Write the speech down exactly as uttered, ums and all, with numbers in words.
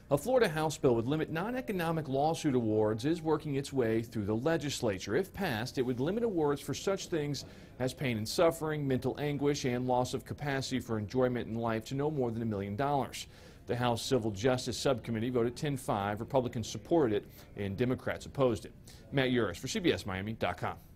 A Florida House bill would limit non-economic lawsuit awards is working its way through the legislature. If passed, it would limit awards for such things as pain and suffering, mental anguish, and loss of capacity for enjoyment in life to no more than a million dollars. The House Civil Justice Subcommittee voted ten five. Republicans supported it, and Democrats opposed it. Matt Yurus for C B S Miami dot com.